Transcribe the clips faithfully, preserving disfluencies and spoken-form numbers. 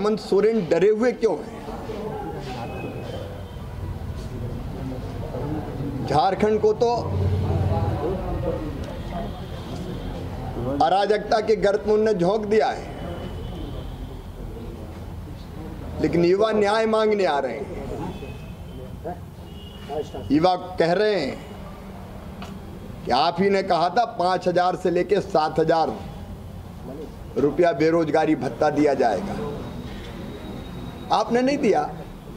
हेमंत सोरेन डरे हुए क्यों हैं? झारखंड को तो अराजकता के गर्त में उन्होंने झोंक दिया है, लेकिन युवा न्याय मांगने आ रहे हैं। युवा कह रहे हैं कि आप ही ने कहा था पांच हजार से लेकर सात हजार रुपया बेरोजगारी भत्ता दिया जाएगा, आपने नहीं दिया।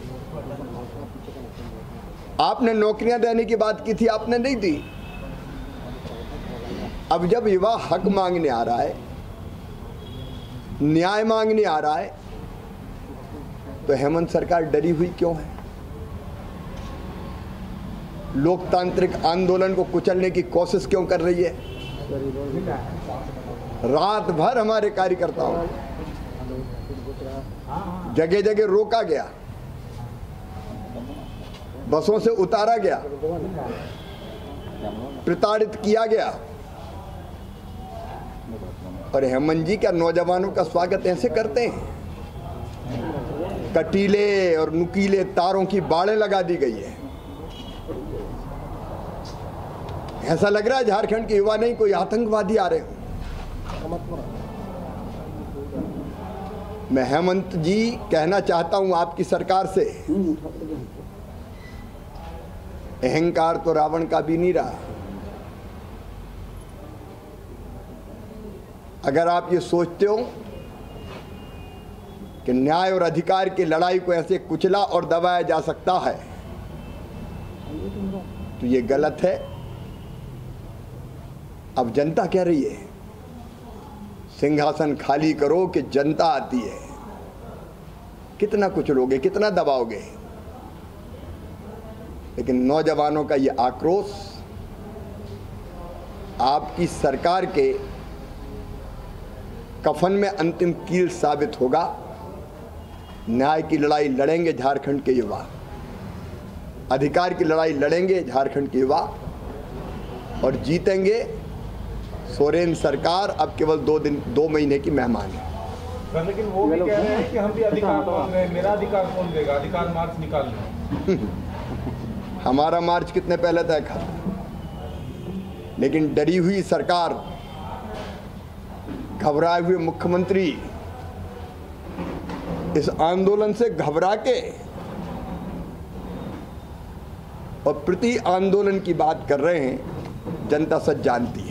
आपने नौकरियां देने की बात की थी, आपने नहीं दी। अब जब युवा हक मांगने आ रहा है, न्याय मांगने आ रहा है, तो हेमंत सरकार डरी हुई क्यों है? लोकतांत्रिक आंदोलन को कुचलने की कोशिश क्यों कर रही है? रात भर हमारे कार्यकर्ताओं जगह जगह रोका गया, बसों से उतारा गया, प्रताड़ित किया गया। और हेमंत जी क्या नौजवानों का स्वागत ऐसे करते हैं? कटीले और नुकीले तारों की बाड़ें लगा दी गई है। ऐसा लग रहा है झारखंड के युवा नहीं कोई आतंकवादी आ रहे हो। मैं हेमंत जी कहना चाहता हूं आपकी सरकार से, अहंकार तो रावण का भी नहीं रहा। अगर आप ये सोचते हो कि न्याय और अधिकार की लड़ाई को ऐसे कुचला और दबाया जा सकता है, तो ये गलत है। अब जनता कह रही है सिंहासन खाली करो कि जनता आती है। कितना कुचलोगे, कितना दबाओगे? लेकिन नौजवानों का ये आक्रोश आपकी सरकार के कफन में अंतिम कील साबित होगा। न्याय की लड़ाई लड़ेंगे झारखंड के युवा, अधिकार की लड़ाई लड़ेंगे झारखंड के युवा और जीतेंगे। सोरेन सरकार अब केवल दो दिन दो महीने की मेहमान है। लेकिन वो भी कह रहे हैं कि हम भी अधिकार मांग रहे हैं, मेरा अधिकार कौन देगा? अधिकार मार्च निकालना। हमारा मार्च कितने पहले तय था, लेकिन डरी हुई सरकार, घबराए हुए मुख्यमंत्री इस आंदोलन से घबरा के और प्रति आंदोलन की बात कर रहे हैं। जनता सच जानती है।